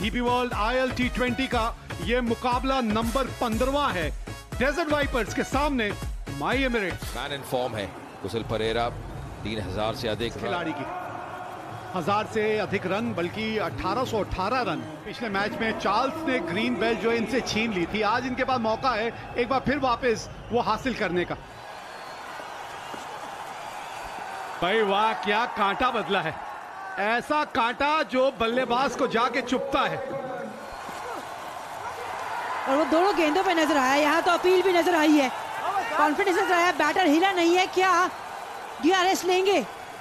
DP world IL T20 का ये मुकाबला नंबर 15वां है डेजर्ट वाइपर्स के सामने my Emirates. Man in form है कुशल परेरा, 3000 से अधिक खिलाड़ी की 1000 से अधिक रन, बल्कि 1818 रन पिछले मैच में चार्ल्स ने ग्रीन बेल्ट जो इनसे छीन ली थी। आज इनके पास मौका है एक बार फिर वापस वो हासिल करने का। भाई वाह, क्या कांटा बदला है, ऐसा कांटा जो बल्लेबाज को जाके चुभता है। और वो दोनों गेंदों पे नजर आया, यहाँ तो अपील भी नजर आई है, कॉन्फिडेंस नजर आया, बैटर हिला नहीं है। क्या DRS लेंगे?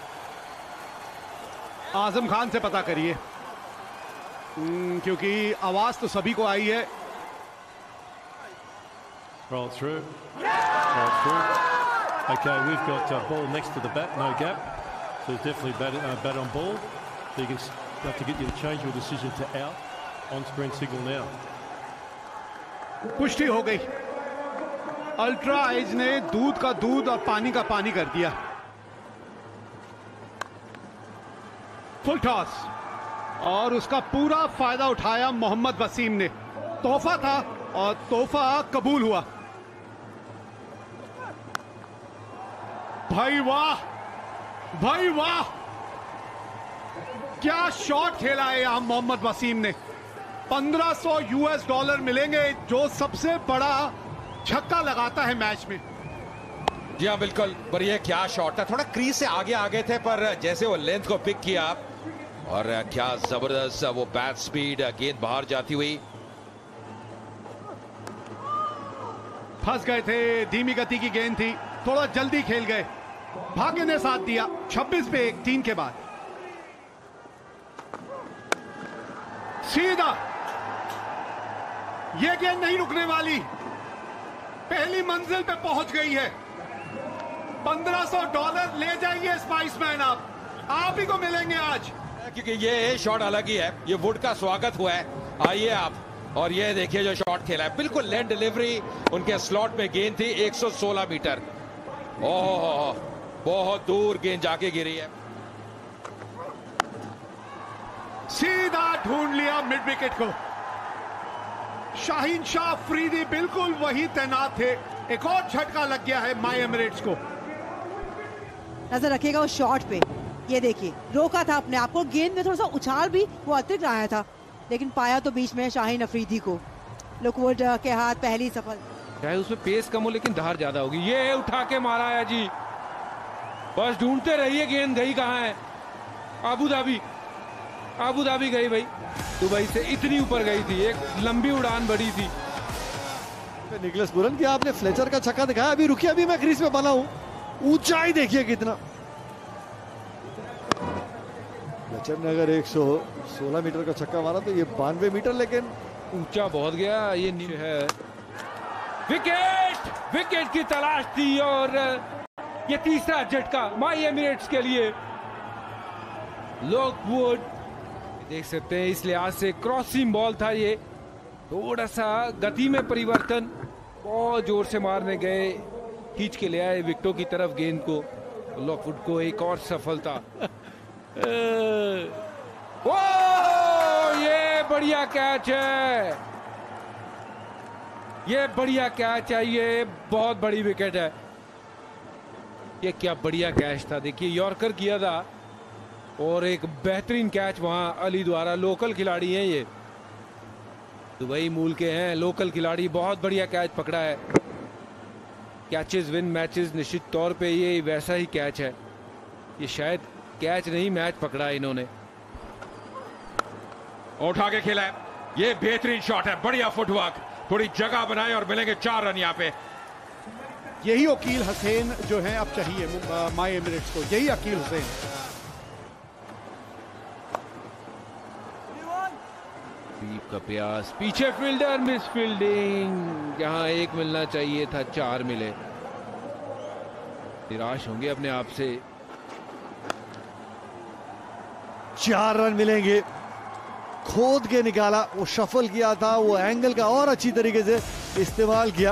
आजम खान से पता करिए, क्योंकि आवाज तो सभी को आई है। Roll through. Roll through. Okay, we've got ball next to the bat, no gap. So it's definitely bat on ball. So you can have to get you to change your decision to out. On screen signal now. पुष्टि हो गई, ultra edge ने दूध का दूध और पानी का पानी कर दिया। फुल टॉस और उसका पूरा फायदा उठाया मोहम्मद वसीम ने। तोहफा था और तोहफा कबूल हुआ। भाई वाह, भाई वाह, क्या शॉट खेला है यहां मोहम्मद वसीम ने। $1500 मिलेंगे जो सबसे बड़ा छक्का लगाता है मैच में। जी हाँ बिल्कुल, पर ये क्या शॉट था, थोड़ा क्रीज से आगे आ गए थे, पर जैसे वो लेंथ को पिक किया और क्या जबरदस्त वो बैट स्पीड, गेंद बाहर जाती हुई। फंस गए थे, धीमी गति की गेंद थी, थोड़ा जल्दी खेल गए, भाग्य ने साथ दिया। 26 पे 1 3 के बाद सीधा, ये गेंद नहीं रुकने वाली, पहली मंजिल पे पहुंच गई है। $1500 ले जाइए स्पाइसमैन, आप ही को मिलेंगे आज, क्योंकि ये शॉट अलग ही है, ये वुड का स्वागत हुआ है। आइए आप और ये देखिए जो शॉट खेला है, बिल्कुल लेंथ डिलीवरी, उनके स्लॉट में गेंद थी 116 मीटर। ओह, बहुत दूर गेंद जाके गिरी है। सीधा ढूंढ लिया मिड विकेट को। शाहीन शाह अफरीदी बिल्कुल वही तैनात थे। एक और झटका लग गया है माई एमिरेट्स को। नजर रखिएगा उस शॉट पे, ये देखिए रोका था अपने आप को, गेंद में थोड़ा सा उछाल भी वो अतिरिक्त आया था, लेकिन पाया तो बीच में शाहीन अफरीदी को। लुकवुड के हाथ पहली सफल, चाहे उसमें पेस कम हो लेकिन धार ज्यादा होगी। ये उठा के मारा है जी, बस ढूंढते रहिए गेंद गई कहाँ है। आबू धाबी गई भाई, दुबई से इतनी ऊपर गई थी, एक लंबी उड़ान बढ़ी थी। निकलस बुरन की आपने फ्लेचर का छक्का दिखाया, अभी रुकिए, अभी मैं क्रीज में बना हूं, ऊंचाई देखिए कितना। फ्लेचर ने अगर 116 मीटर का छक्का मारा तो ये 92 मीटर, लेकिन ऊंचा बहुत गया। ये नीचे है, विकेट की तलाश थी और ये तीसरा झटका माई एमिरेट्स के लिए। लॉकवुड देख सकते हैं, इस लिहाज से क्रॉसिंग बॉल था, ये थोड़ा सा गति में परिवर्तन, बहुत जोर से मारने गए, खींच के ले आए विकेटों की तरफ गेंद को। लॉकवुड को एक और सफलता। ओ, ये बढ़िया कैच है, ये बढ़िया कैच है, ये बहुत बड़ी विकेट है। ये क्या बढ़िया कैच था, देखिए यॉर्कर किया था और एक बेहतरीन कैच वहां अली द्वारा। लोकल खिलाड़ी हैं ये, दुबई मूल के हैं, लोकल खिलाड़ी, बहुत बढ़िया कैच पकड़ा है। कैचेस विन मैचेस, निश्चित तौर पे ये वैसा ही कैच है, ये शायद कैच नहीं मैच पकड़ा है इन्होंने। उठा के खेला है, ये बेहतरीन शॉट है, बढ़िया फुटवर्क, थोड़ी जगह बनाए और मिलेंगे 4 रन यहाँ पे। यही अकील हुसैन जो है अब चाहिए माई एमिरेट्स को, यही अकील हुसैन। दीप का प्रयास, पीछे फील्डर मिस फील्डिंग, जहां 1 मिलना चाहिए था 4 मिले। निराश होंगे अपने आप से। 4 रन मिलेंगे, खोद के निकाला, वो शफल किया था, वो एंगल का और अच्छी तरीके से इस्तेमाल किया,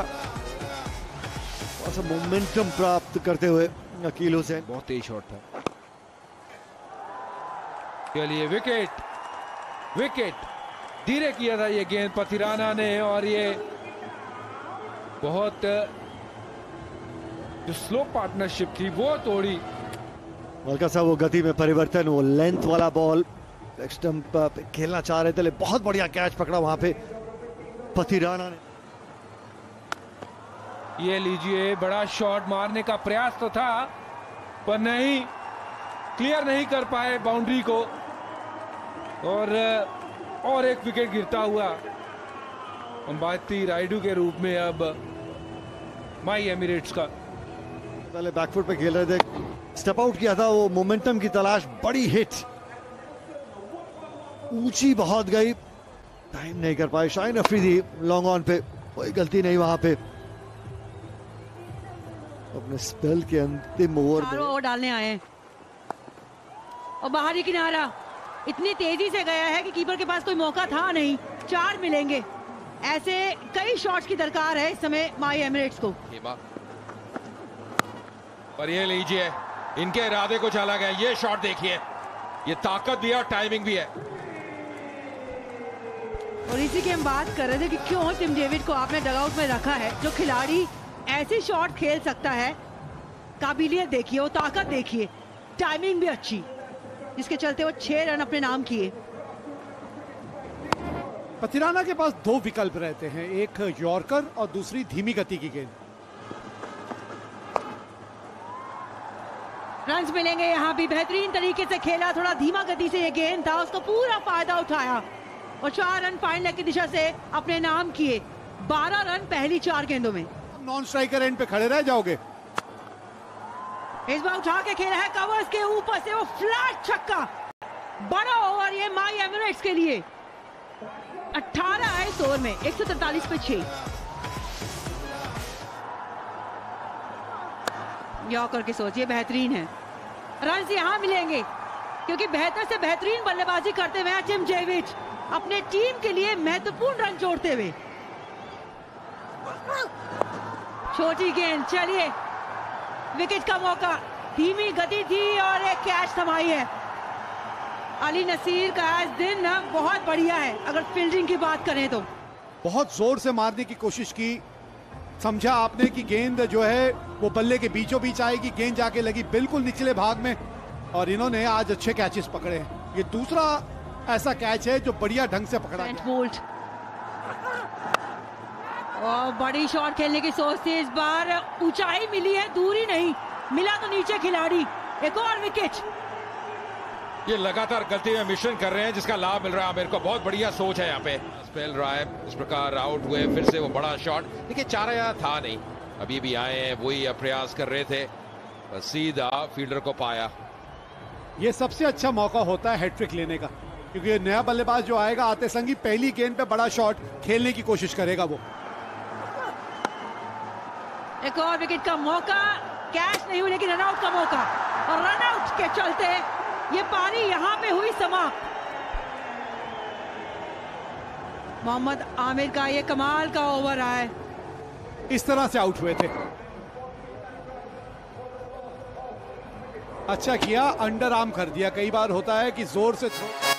और मोमेंटम प्राप्त करते हुए अकील हुसैन। बहुत तेज शॉट था। चलिए विकेट, धीरे किया था ये गेंद पथिराना ने, और ये बहुत जो स्लो पार्टनरशिप थी वो तोड़ी। हल्का सा वो गति में परिवर्तन, वो लेंथ वाला बॉल स्टंप पे खेलना चाह रहे थे, बहुत बढ़िया कैच पकड़ा वहां पे पथिराना ने। ये लीजिए, बड़ा शॉट मारने का प्रयास तो था पर नहीं, क्लियर नहीं कर पाए बाउंड्री को, और एक विकेट गिरता हुआ अंबाती रायडू के रूप में अब माई एमिरेट्स का। पहले बैकफुट पे खेल रहे थे, स्टेप आउट किया था, वो मोमेंटम की तलाश, बड़ी हिट ऊंची बहुत गई, टाइम नहीं कर पाए। शाहीन अफरीदी लॉन्ग ऑन पे, कोई गलती नहीं वहां पे। अपने स्पेल के अंतिम ओवर में डालने आए हैं और बाहरी किनारा इतनी तेजी से गया है कि कीपर के पास कोई मौका था नहीं। 4 मिलेंगे, ऐसे कई शॉट्स की दरकार है इस समय माई एमिरेट्स को। पर ये लीजिए, इनके इरादे कुछ अलग है। ये शॉट देखिए, ये ताकत भी है और टाइमिंग भी है। और इसी की हम बात कर रहे थे कि क्यों टिम डेविड को आपने डगआउट में रखा है। जो खिलाड़ी ऐसे शॉट खेल सकता है, काबिलियत देखिए, वो ताकत देखिए, टाइमिंग भी अच्छी, जिसके चलते वो 6 रन अपने नाम किए। पथिराना के पास 2 विकल्प रहते हैं, एक यॉर्कर और दूसरी धीमी गति की गेंद। रन्स मिलेंगे यहाँ भी, बेहतरीन तरीके से खेला, थोड़ा धीमा गति से ये गेंद था, उसका पूरा फायदा उठाया और 4 रन फाइन लेग की दिशा से अपने नाम किए। 12 रन पहली 4 गेंदों में। नॉन स्ट्राइकर एंड पे खड़े रह जाओगे। इस बार उठा के खेला है कवर्स के ऊपर से, वो फ्लैट छक्का, बड़ा ओवर ये माई एमिरेट्स के लिए। 18 है इस ओवर में, 143 पे 6। यॉर्कर की सोच ये बेहतरीन है, रन यहां मिलेंगे क्योंकि बेहतर से बेहतरीन बल्लेबाजी करते हुए टिम डेविड अपने टीम के लिए महत्वपूर्ण रन जोड़ते हुए। छोटी गेंद, चलिए विकेट का मौका, धीमी गति थी और एक कैच थमाई है। अली नसीर का आज दिन बहुत बढ़िया है अगर फील्डिंग की बात करें तो। बहुत जोर से मारने की कोशिश की, समझा आपने कि गेंद जो है वो बल्ले के बीचों बीच आएगी, गेंद जाके लगी बिल्कुल निचले भाग में और इन्होंने आज अच्छे कैचेस पकड़े हैं। ये दूसरा ऐसा कैच है जो बढ़िया ढंग से पकड़ा गया। और बड़ी शॉट खेलने की सोच थी इस बार, ऊंचाई मिली है, दूरी नहीं मिला तो नीचे खिलाड़ी। एक और विकेट। ये लगातार गलती में मिशन कर रहे हैं जिसका लाभ मिल रहा है आमिर को। बहुत बढ़िया सोच है यहाँ पे। स्पेल रहा है, इस प्रकार आउट हुए, फिर से वो बड़ा शॉट। देखिए चारा यहाँ था नहीं, अभी भी आए हैं, वही प्रयास कर रहे थे, बस सीधा फील्डर को पाया। ये सबसे अच्छा मौका होता है हैट्रिक लेने का, क्योंकि नया बल्लेबाज जो आएगा आते संगी पहली गेंद पे बड़ा शॉट खेलने की कोशिश करेगा वो। एक और विकेट का मौका, कैच नहीं हुई लेकिन रनआउट का मौका, और रनआउट के चलते ये पारी यहां पे हुई समाप्त। मोहम्मद आमिर का ये कमाल का ओवर है, इस तरह से आउट हुए थे। अच्छा किया, अंडर आर्म कर दिया। कई बार होता है कि जोर से